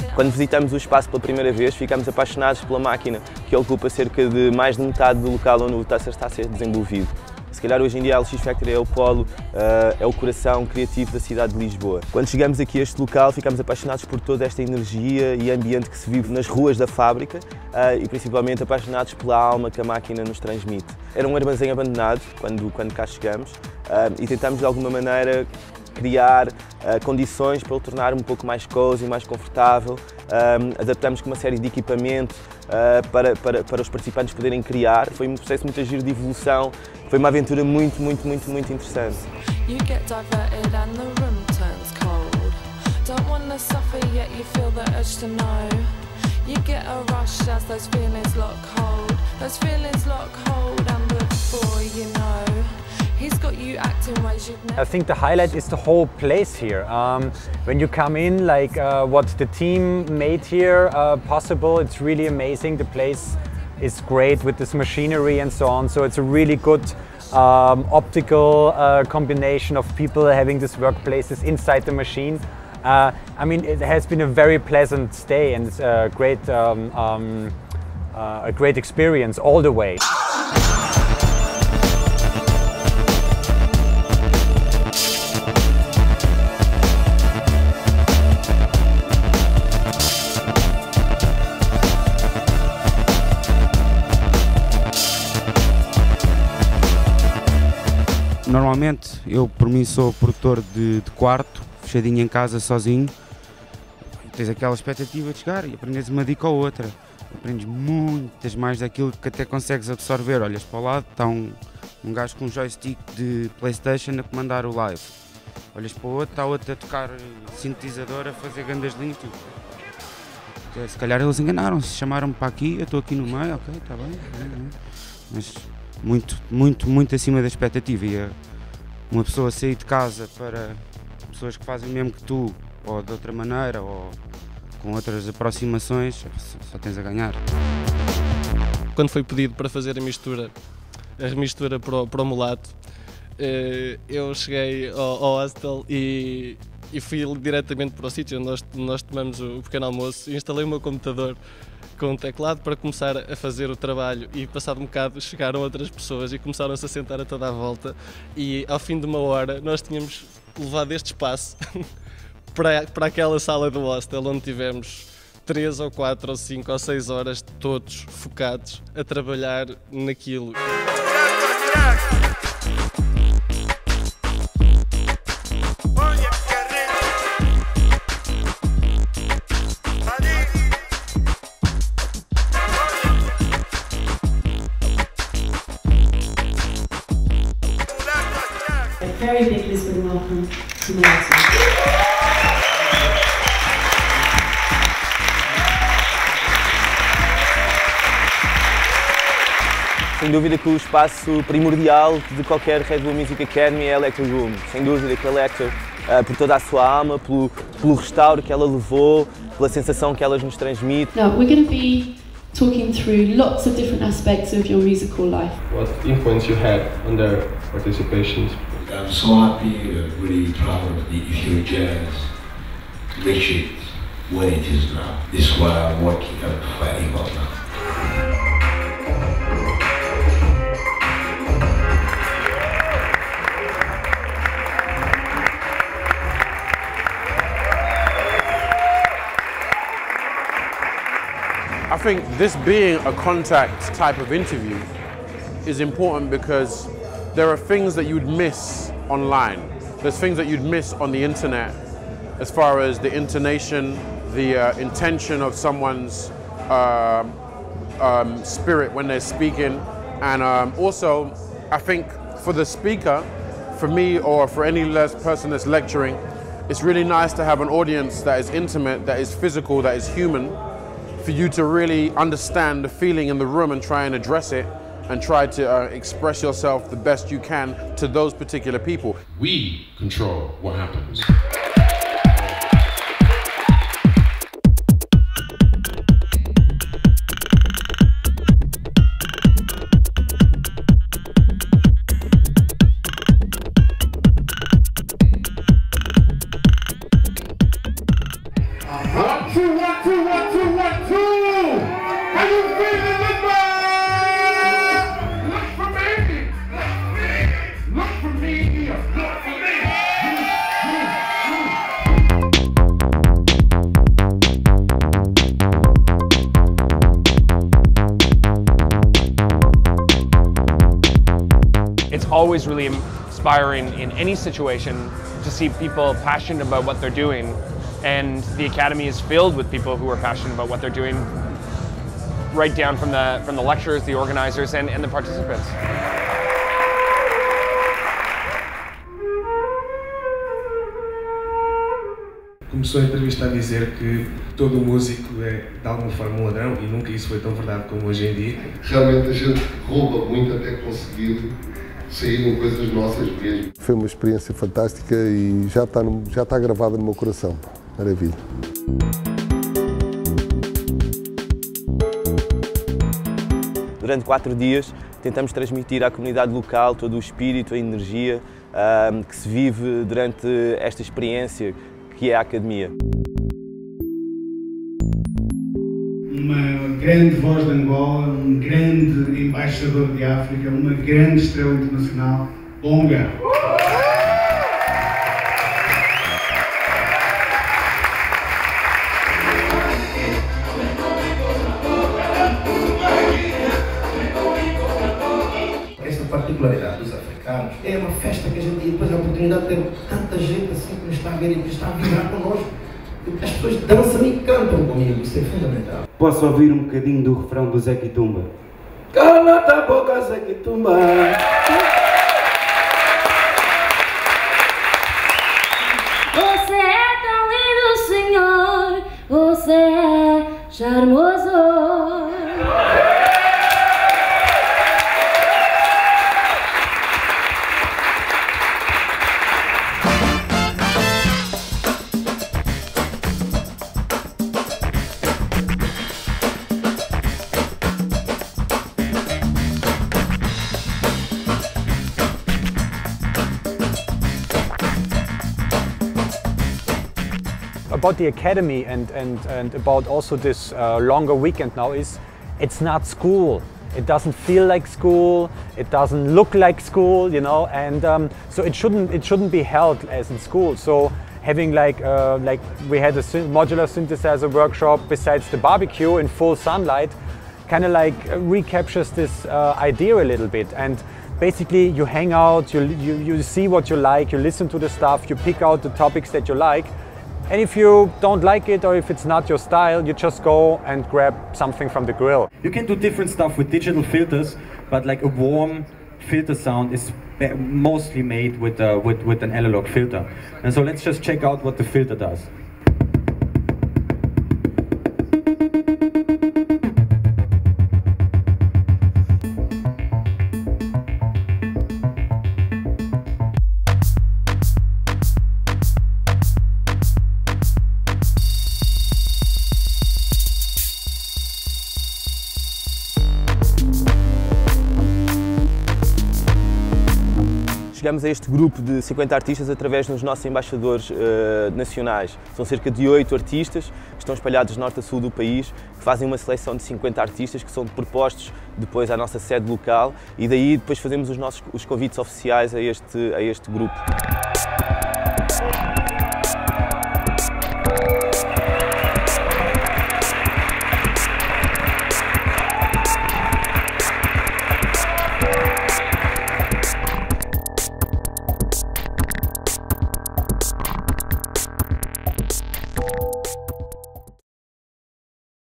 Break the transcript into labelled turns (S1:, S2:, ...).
S1: Quando visitamos o espaço pela primeira vez, ficamos apaixonados pela máquina, que ocupa cerca de mais de metade do local onde o Taser está a ser desenvolvido. Se calhar hoje em dia a LX Factory é o polo, é o coração criativo da cidade de Lisboa. Quando chegamos aqui a este local, ficamos apaixonados por toda esta energia e ambiente que se vive nas ruas da fábrica e principalmente apaixonados pela alma que a máquina nos transmite. Era um armazém abandonado quando cá chegamos e tentámos de alguma maneira criar condições para o tornar um pouco mais cozy, mais confortável. Adaptamos com uma série de equipamentos para os participantes poderem criar. Foi um processo muito giro de evolução, foi uma aventura muito interessante.
S2: I think the highlight is the whole place here. When you come in, like what the team made here possible, it's really amazing. The place is great with this machinery and so on, so it's a really good optical combination of people having these workplaces inside the machine. I mean, it has been a very pleasant stay and it's a great experience all the way.
S3: Normalmente, eu por mim sou produtor de quarto, fechadinho em casa, sozinho. Tens aquela expectativa de chegar e aprendes uma dica ou outra. Aprendes muitas mais daquilo que até consegues absorver. Olhas para o lado, está um gajo com um joystick de PlayStation a comandar o live. Olhas para o outro, está outro a tocar sintetizador, a fazer grandes linhas. Se calhar eles enganaram-se, chamaram-me para aqui, eu estou aqui no meio, ok, está bem. Mas muito acima da expectativa. E uma pessoa sair de casa para pessoas que fazem o mesmo que tu, ou de outra maneira, ou com outras aproximações, só tens a ganhar.
S4: Quando foi pedido para fazer a remistura para o mulato, eu cheguei ao hostel e fui diretamente para o sítio onde nós tomamos o pequeno almoço e instalei o meu computador com um teclado para começar a fazer o trabalho e passado um bocado chegaram outras pessoas e começaram-se a sentar a toda a volta e ao fim de uma hora nós tínhamos levado este espaço para aquela sala do hostel onde tivemos 3 ou 4 ou 5 ou 6 horas todos focados a trabalhar naquilo.
S5: A very big Lisbon welcome to Melton.
S1: Sem dúvida que o espaço primordial de qualquer Red Bull Music Academy é a Electro Room. Sem dúvida que a Electro, por toda a sua alma, pelo restauro que ela levou, pela sensação que ela nos transmite.
S5: Now we're going to be talking through lots of different aspects of your musical life.
S6: What influence you had on their participations?
S7: I'm so happy and really proud of the If Jazz to reach it where it is now. This is what I'm working and fighting on now.
S8: I think this being a contact type of interview is important because there are things that you'd miss online. There's things that you'd miss on the internet as far as the intonation, the intention of someone's spirit when they're speaking. And also, I think for the speaker, for me or for any person that's lecturing, it's really nice to have an audience that is intimate, that is physical, that is human, for you to really understand the feeling in the room and try and address it and try to express yourself the best you can to those particular people.
S9: We control what happens.
S10: 2, 1, 2, 1, 2, 1, 2. Are you feeling it, man? Look for me. Look for me. Look for me.
S11: It's always really inspiring in any situation to see people passionate about what they're doing, and the Academy is filled with people who are passionate about what they're doing, right down from the lecturers, the organizers, and the participants.
S6: Começou a entrevista a dizer que todo músico é de alguma forma um ladrão, e nunca isso foi tão verdade como hoje em dia.
S9: Realmente a gente rouba muito até conseguir saírem coisas nossas mesmo.
S12: Foi uma experiência fantástica e já está gravada no meu coração. Maravilha.
S1: Durante 4 dias tentamos transmitir à comunidade local todo o espírito, a energia que se vive durante esta experiência que é a Academia.
S13: Uma grande voz de Angola, um grande embaixador de África, uma grande estrela internacional, Bonga.
S14: Esta particularidade dos africanos é uma festa que a gente tem depois a oportunidade de ter tanta gente assim que nos está a ver e que está a vibrar connosco. As pessoas dançam e cantam comigo, isso é fundamental.
S3: Posso ouvir um bocadinho do refrão do Zé Quitumba?
S14: Cala a boca, Zé Quitumba.
S15: Você é tão lindo, senhor, você é charmoso.
S2: About the Academy and about also this longer weekend now is, it's not school. It doesn't feel like school. It doesn't look like school, you know, and so it shouldn't be held as in school. So having like we had a modular synthesizer workshop besides the barbecue in full sunlight, kind of like recaptures this idea a little bit. And basically you hang out, you see what you like, you listen to the stuff, you pick out the topics that you like. And if you don't like it or if it's not your style, you just go and grab something from the grill.
S16: You can do different stuff with digital filters, but like a warm filter sound is mostly made with an analog filter. And so let's just check out what the filter does.
S1: Chegamos a este grupo de 50 artistas através dos nossos embaixadores nacionais. São cerca de 8 artistas que estão espalhados de norte a sul do país, que fazem uma seleção de 50 artistas que são propostos depois à nossa sede local, e daí depois fazemos os convites oficiais a este grupo.